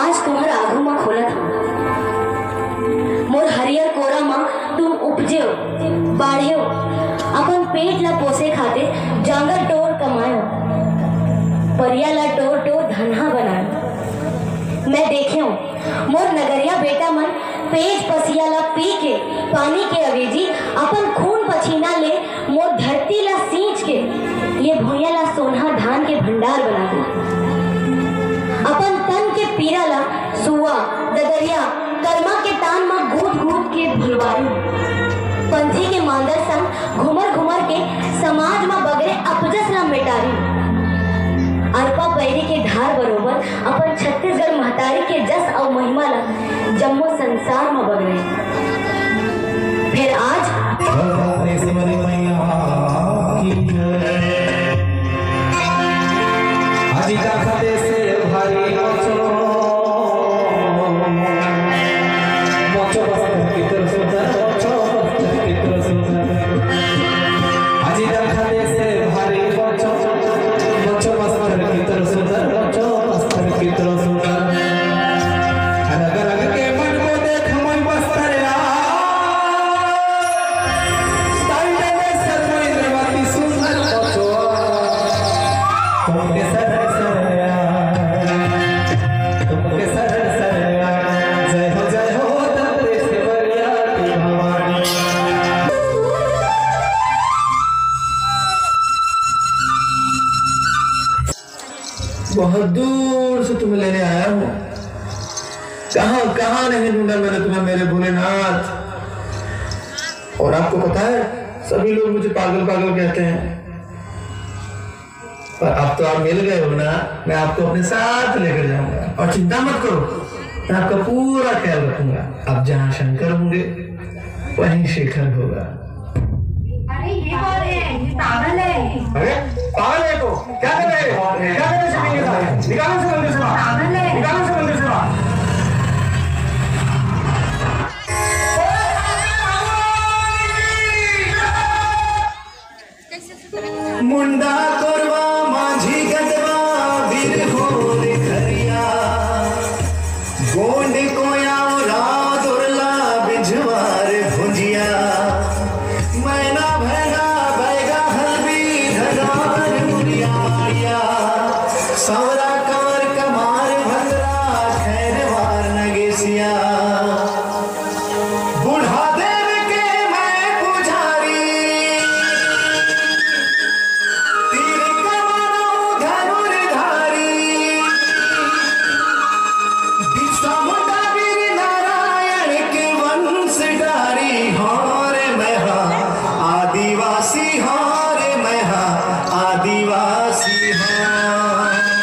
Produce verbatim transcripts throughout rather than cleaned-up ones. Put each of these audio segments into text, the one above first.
आज तुम्हार आगू में खोलत हूँ। मोर हरियर कोरा माँ तुम उपजे बाढ़े अपन पेट ला पोसे खाते जांगर टोर कमायो, परिया ला टोर टोर धनहा बनायो। मैं देखे हूँ मोर नगरिया बेटा मन पेज पसिया ला पी के पानी के अवेजी अपन खून पसीना ले मोर धरती ला सींच के ये भूया ला सोना धान के भंडार बना दे। अपन तन के पीरा ला सुआ ददरिया कर्मा के तान में घूट घूट के भुलवारी। पंछी के मांदर संग घुमर घुमर के समाज में बगरे अपजस ला मिटारी। अरपा पैरी के धार बरोबर अपन छत्तीसगढ़ महतारी के जस और महिमा ला जम्मू संसार में बगरे। फिर आज बहुत दूर से तुम्हें लेने आया हूँ। कहाँ कहाँ नहीं ढूंढा मैंने तुम्हें मेरे भोलेनाथ। और आपको पता है सभी लोग मुझे पागल पागल कहते हैं, पर अब तो आप मिल गए हो ना, मैं आपको अपने साथ लेकर जाऊंगा। और चिंता मत करो, मैं आपका पूरा ख्याल रखूंगा। अब जहाँ शंकर होंगे वहीं शेखर होगा। अरे ये कौन है? ये पागल है। अरे पागल है तो क्या कर रहे हो? क्या कर रहे हो? निकालो से मंदिर से बाहर। पागल है। निकालो से मंदिर से बाहर। मुंडा कोरवा माझी गदवा वीर हो रे खरिया, गोंड कोया रात उरला बिजवार भुजिया, मैना भैना बैगा हलवी धगार मुरिया, सवरा कमर कमार भद्रा खैरवार नगेसिया, बूढ़ा देव के मैं पुजारी, तीर कमानो धनुर्धारी, बिरसा मुंडा वीर नारायण के वंश डारी। हाँ रे मैं हाँ आदिवासी, हाँ रे मैं हाँ आदिवासी हाँ।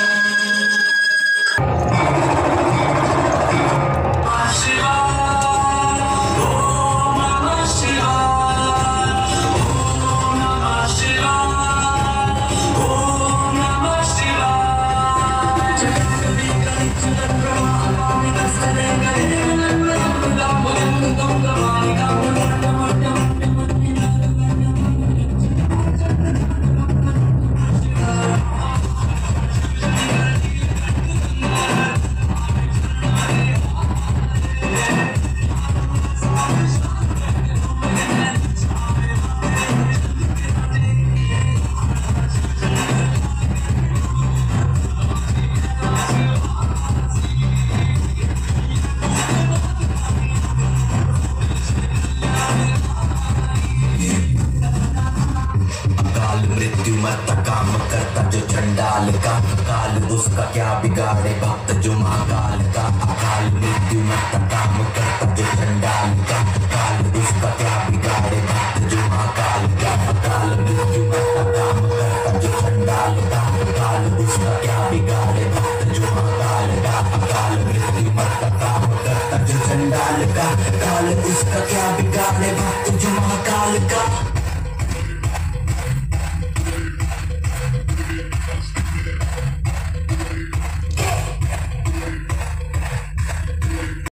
मत काम करता जो चंडाल का, काल उसका क्या बिगाड़े भक्त जो महाकाल का। अकाल मृत्यु मत काम करता जो चंडाल का, काल उसका क्या बिगाड़े भक्त जो महाकाल का। अकाल मृत्यु मत काम करता जो चंडाल का, काल उसका क्या बिगाड़े भक्त जो महाकाल का। अकाल मृत्यु मत काम करता जो चंडाल का, काल उसका क्या बिगाड़े भक्त जो